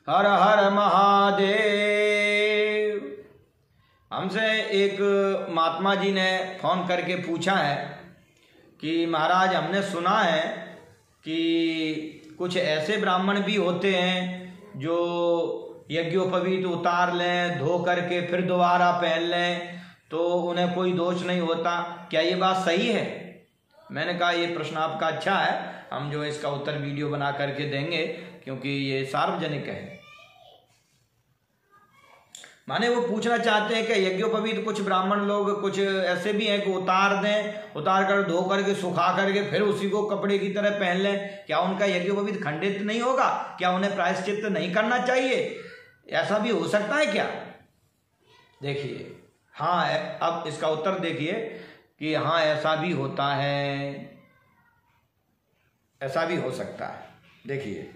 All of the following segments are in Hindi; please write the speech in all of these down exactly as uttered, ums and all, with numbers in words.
हर हर महादेव। हमसे एक महात्मा जी ने फोन करके पूछा है कि महाराज हमने सुना है कि कुछ ऐसे ब्राह्मण भी होते हैं जो यज्ञोपवीत उतार लें, धो करके फिर दोबारा पहन लें तो उन्हें कोई दोष नहीं होता, क्या ये बात सही है? मैंने कहा ये प्रश्न आपका अच्छा है, हम जो इसका उत्तर वीडियो बना करके देंगे क्योंकि ये सार्वजनिक है। माने वो पूछना चाहते हैं कि यज्ञोपवीत कुछ ब्राह्मण लोग कुछ ऐसे भी हैं कि उतार दें, उतार कर धो करके सुखा करके फिर उसी को कपड़े की तरह पहन लें, क्या उनका यज्ञोपवीत खंडित नहीं होगा? क्या उन्हें प्रायश्चित्त नहीं करना चाहिए? ऐसा भी हो सकता है क्या? देखिए, हाँ, अब इसका उत्तर देखिए कि हाँ ऐसा भी होता है, ऐसा भी हो सकता है। देखिए,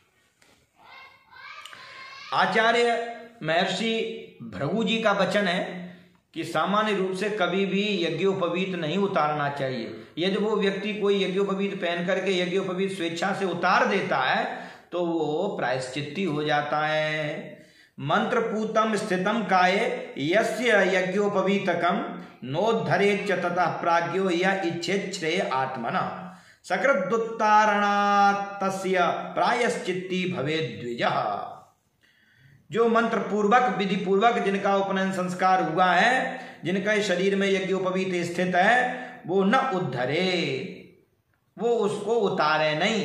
आचार्य महर्षि भृगु जी का वचन है कि सामान्य रूप से कभी भी यज्ञोपवीत नहीं उतारना चाहिए। यदि वो व्यक्ति कोई यज्ञोपवीत पहन करके यज्ञोपवीत स्वेच्छा से उतार देता है तो वो प्रायश्चित्ती हो जाता है। मंत्रपूतम स्थितम काये यस्य यज्ञोपवीतकम नोद्धरेच्च ततः प्राज्ञो यः इच्छेत् श्रेय आत्मना सकृदुत्तारणात् तस्य प्रायश्चित्ती भवेत् द्विजः। जो मंत्र पूर्वक विधि पूर्वक जिनका उपनयन संस्कार हुआ है, जिनका शरीर में यज्ञोपवीत स्थित है, वो न उद्धरे, वो उसको उतारे नहीं।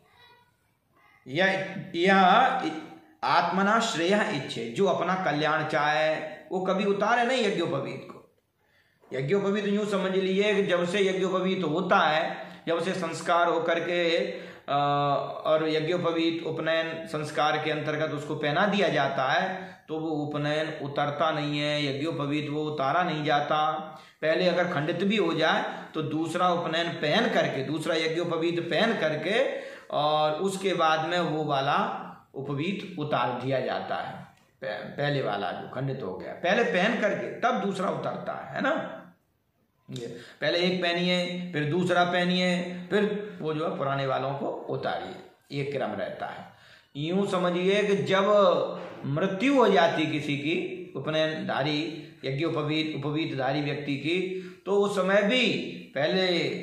यह आत्मना श्रेय इच्छे, जो अपना कल्याण चाहे वो कभी उतारे नहीं यज्ञोपवीत को। यज्ञोपवीत यूं समझ लीजिए कि जब से यज्ञोपवीत होता है, जब से संस्कार होकर के और यज्ञोपवीत उपनयन संस्कार के अंतर्गत उसको पहना दिया जाता है तो वो उपनयन उतरता नहीं है, यज्ञोपवीत वो उतारा नहीं जाता। पहले अगर खंडित भी हो जाए तो दूसरा उपनयन पहन करके, दूसरा यज्ञोपवीत पहन करके और उसके बाद में वो वाला उपवीत उतार दिया जाता है। पहले वाला जो खंडित हो गया पहले पहन करके तब दूसरा उतरता है, है ना। ये पहले एक पहनिए, फिर दूसरा पहनिए, फिर वो जो है पुराने वालों को उतारिए, ये क्रम रहता है। यूं समझिए कि जब मृत्यु हो जाती किसी की, उपनयनधारी यज्ञोपवीत उपवीतधारी व्यक्ति की, तो उस समय भी पहले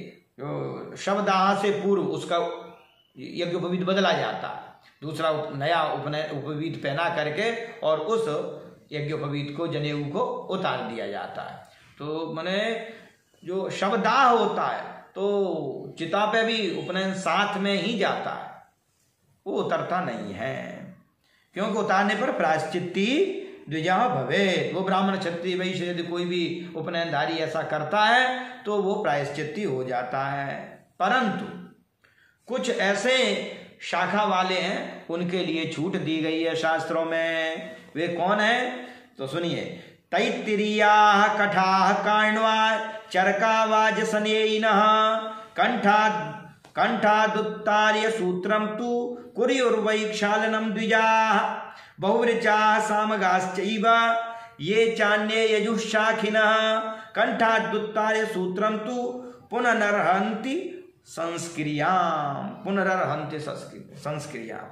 शवदाह से पूर्व उसका यज्ञोपवीत बदला जाता है, दूसरा नया उपनयन उपवीत पहना करके और उस यज्ञोपवीत को, जनेऊ को उतार दिया जाता है। तो माने जो शवदाह होता है तो चिता पे भी उपनयन साथ में ही जाता है, वो उतरता नहीं है, क्योंकि उतारने पर प्रायश्चित्ती द्विजा भवेत्। वो ब्राह्मण क्षत्रिय वैश्य यदि कोई भी उपनयनधारी ऐसा करता है तो वो प्रायश्चित्ती हो जाता है। परंतु कुछ ऐसे शाखा वाले हैं उनके लिए छूट दी गई है शास्त्रों में। वे कौन है तो सुनिए। तैत्तिरीयाः कठाः काण्वाः चरकावाजसनेयिनः कंठा कंठादुत्तार्य सूत्रम तु कुर्युर्वैक्षालनम द्विजाः बहुवृचाः सामगाश्चैव ये चान्ये यजुःशाखिनः कंठादुत्तार्य सूत्रम तु पुनरर्हन्ति संस्क्रियाम् पुनरर्हन्ति संस्क्रियाम्।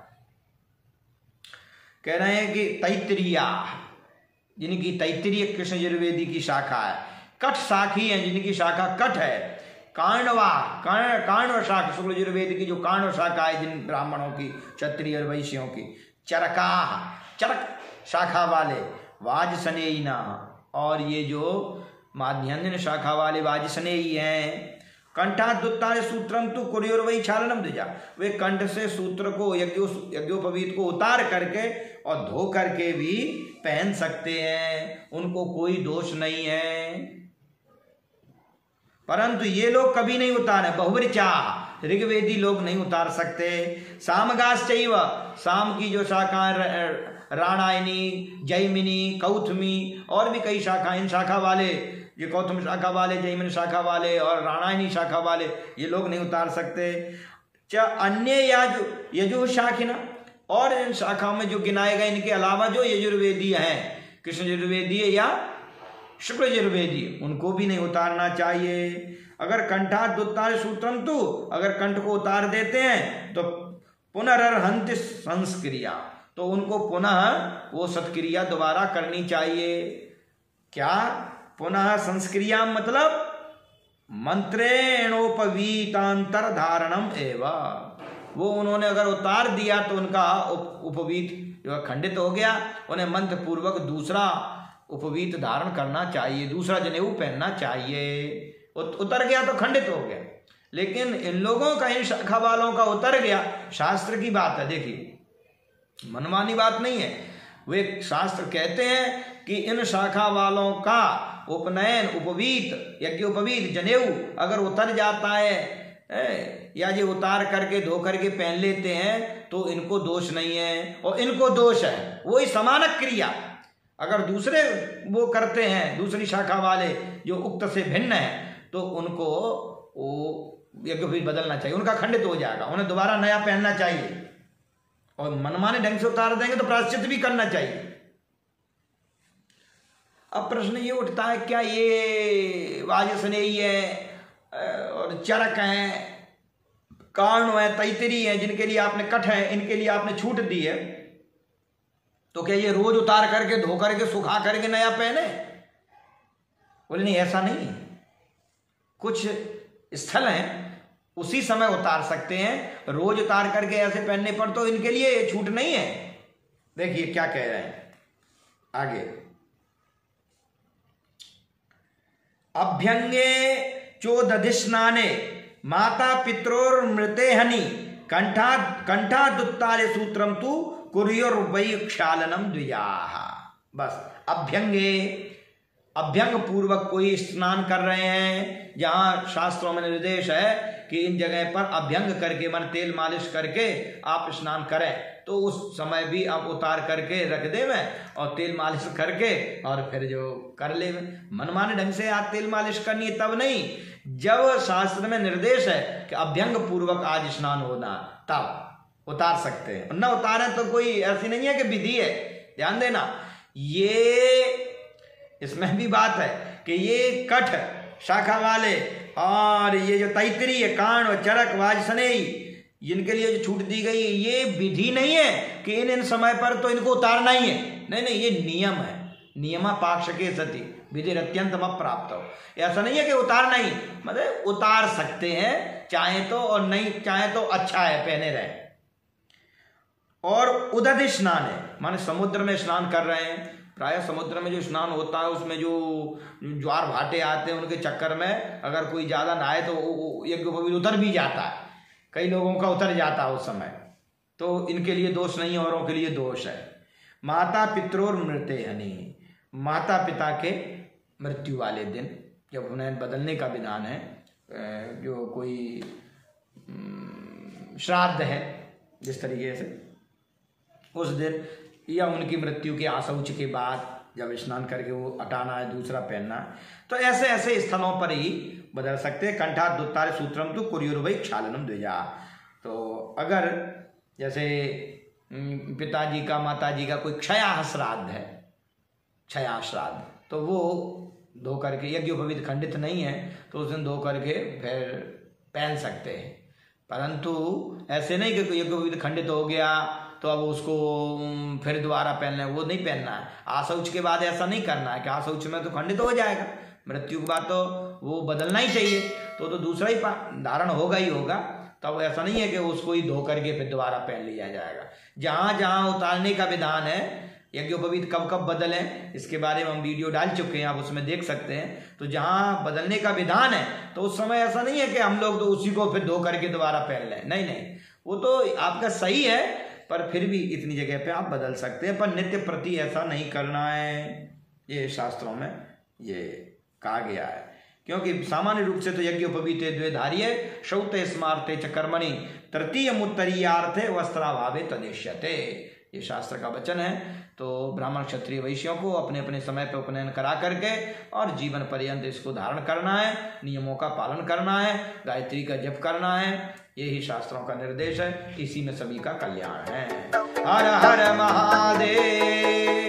कह रहे हैं कि तैत्तिरीया, जिनकी तैत्तिरीय कृष्ण यजुर्वेदी की शाखा है, कठ शाखी है जिनकी शाखा कठ है, काण्वा कर्ण काण्व शाखा शुक्ल यजुर्वेद की जो काण्व शाखा है जिन ब्राह्मणों की, क्षत्रिय और वैश्यों की, चरकाः चरक शाखा वाले, वाजसनेयिना, और ये जो माध्यान्हन शाखा वाले वाजसनेयी हैं। कंठादुत्तार्य सूत्रम तु कुर्युर्वैक्षालनम द्विजा, वे कंठ से सूत्र को यज्ञो यज्ञोपवीत को उतार करके और धो करके भी पहन सकते हैं, उनको कोई दोष नहीं है। परंतु ये लोग कभी नहीं उतारे। बहुवृचा, ऋग्वेदी लोग नहीं उतार सकते। सामगाश्चैव, साम की जो शाखा राणायनी, जैमिनी, कौथमी और भी कई शाखा, इन शाखा वाले, ये कौथम शाखा वाले, जैमिनी शाखा वाले और राणायनी शाखा वाले, ये लोग नहीं उतार सकते। च अन्य याजु यजु शाखिना, और इन शाखाओं में जो गिनाए गए इनके अलावा जो यजुर्वेदी हैं, कृष्ण यजुर्वेदी या शुक्ल यजुर्वेदी, उनको भी नहीं उतारना चाहिए। अगर कंठादुत्तार्य सूत्रम तु, अगर कंठ को उतार देते हैं तो पुनरर्हन्ति संस्क्रिया, तो उनको पुनः वो सत्क्रिया दोबारा करनी चाहिए। क्या? पुनः संस्क्रिया मतलब मंत्रेणोपवीतांतर धारणम एवं, वो उन्होंने अगर उतार दिया तो उनका उप, उपवीत जो खंडित हो गया, उन्हें मंत्र पूर्वक दूसरा उपवीत धारण करना चाहिए, दूसरा जनेऊ पहनना चाहिए। उतर गया तो खंडित हो गया, लेकिन इन लोगों का, इन शाखा वालों का उतर गया, शास्त्र की बात है, देखिए मनमानी बात नहीं है। वे शास्त्र कहते हैं कि इन शाखा वालों का उपनयन, उपवीत, यज्ञोपवीत, जनेऊ अगर उतर जाता है ए, या ये उतार करके धो करके पहन लेते हैं तो इनको दोष नहीं है, और इनको दोष है वही समान क्रिया। अगर दूसरे वो करते हैं, दूसरी शाखा वाले जो उक्त से भिन्न है, तो उनको वो यज्ञोपवीत बदलना चाहिए, उनका खंडित हो जाएगा, उन्हें दोबारा नया पहनना चाहिए। और मनमाने ढंग से उतार देंगे तो प्रायश्चित भी करना चाहिए। अब प्रश्न ये उठता है, क्या ये वाजसनेयी है और चरक है, कर्ण है, तैतरी है, जिनके लिए आपने कठ है, इनके लिए आपने छूट दी है, तो क्या ये रोज उतार करके धो करके सुखा करके नया पहने? बोले नहीं, ऐसा नहीं। कुछ स्थल हैं उसी समय उतार सकते हैं, रोज उतार करके ऐसे पहनने पर तो इनके लिए छूट नहीं है। देखिए क्या कह रहे हैं आगे, अभ्यंगे चोदधिस्नाने माता पित्रोर्मृते हनि कंठा कंठादुत्तारे सूत्रम तु कुर्योर्वै क्षालनम द्विजाः। बस अभ्यंगे, अभ्यंग पूर्वक कोई स्नान कर रहे हैं, जहां शास्त्रों में निर्देश है कि इन जगह पर अभ्यंग करके मन तेल मालिश करके आप स्नान करें, तो उस समय भी आप उतार करके रख दे में और तेल मालिश करके और फिर जो कर ले में। मनमाने ढंग से आज तेल मालिश करनी है तब नहीं, जब शास्त्र में निर्देश है कि अभ्यंग पूर्वक आज स्नान होना, तब उतार सकते हैं। न उतारे तो कोई ऐसी नहीं है कि विधि है, ध्यान देना। ये इसमें भी बात है कि ये कठ शाखा वाले और ये जो तैतरी है, कांड और चरक, वाजसनेयी, जिनके लिए जो छूट दी गई, ये विधि नहीं है कि इन इन समय पर तो इनको उतारना ही है। नहीं नहीं, ये नियम है, नियमा पाक्षके सति विधि अत्यंतम प्राप्त हो। ऐसा नहीं है कि उतारना ही, मतलब उतार सकते हैं चाहे तो, और नहीं चाहे तो अच्छा है, पहने रहे। और उदधि स्नान है, माने समुद्र में स्नान कर रहे हैं। प्राय समुद्र में जो स्नान होता है उसमें जो ज्वार भाटे आते हैं, उनके चक्कर में अगर कोई ज्यादा नहाए तो यज्ञोपवीत उतर भी जाता है, कई लोगों का उतर जाता है उस समय, तो इनके लिए दोष नहीं, औरों के लिए दोष है। माता पित्रोर मृते हनि, माता पिता के मृत्यु वाले दिन जब उन्हें बदलने का विधान है, जो कोई श्राद्ध है जिस तरीके से, उस दिन या उनकी मृत्यु के आशौच के बाद जब स्नान करके वो हटाना है, दूसरा पहनना है, तो ऐसे ऐसे स्थलों पर ही बदल सकते हैं। कंठाद दुत्तारे सूत्रम तो कुर्युर्वै क्षालनम द्विजा। तो अगर जैसे पिताजी का, माताजी का कोई क्षया श्राद्ध है, क्षया श्राद्ध, तो वो धो करके, यज्ञोपवीत खंडित नहीं है तो उस दिन धो करके फिर पहन सकते हैं। परंतु ऐसे नहीं कि यज्ञोपवीत खंडित हो गया तो अब उसको फिर दोबारा पहनना है, वो नहीं पहनना है। आशौच के बाद ऐसा नहीं करना है कि आशौच में तो खंडित हो जाएगा, मृत्यु के बाद तो वो बदलना ही चाहिए, तो तो दूसरा ही धारण होगा ही होगा। तब ऐसा नहीं है कि उसको ही धो करके फिर दोबारा पहन लिया जाएगा। जहां जहां उतारने का विधान है, यज्ञोपवीत कब कब बदले, इसके बारे में हम वीडियो डाल चुके हैं, आप उसमें देख सकते हैं। तो जहां बदलने का विधान है तो उस समय ऐसा नहीं है कि हम लोग तो उसी को फिर धो करके दोबारा पहन लें, नहीं नहीं, वो तो आपका सही है, पर फिर भी इतनी जगह पे आप बदल सकते हैं, पर नित्य प्रति ऐसा नहीं करना है, ये शास्त्रों में ये कहा गया है। क्योंकि सामान्य रूप से तो यज्ञोपवीते द्वेधार्ये शौते स्मार्ते च कर्मणि तृतीय मुत्तरीयार्थे वस्त्राभावे तदेष्यते, ये शास्त्र का वचन है। तो ब्राह्मण क्षत्रिय वैश्यों को अपने अपने समय पर उपनयन करा करके और जीवन पर्यंत इसको धारण करना है, नियमों का पालन करना है, गायत्री का जप करना है, यही शास्त्रों का निर्देश है। इसी में सभी का कल्याण है। हर हर महादेव।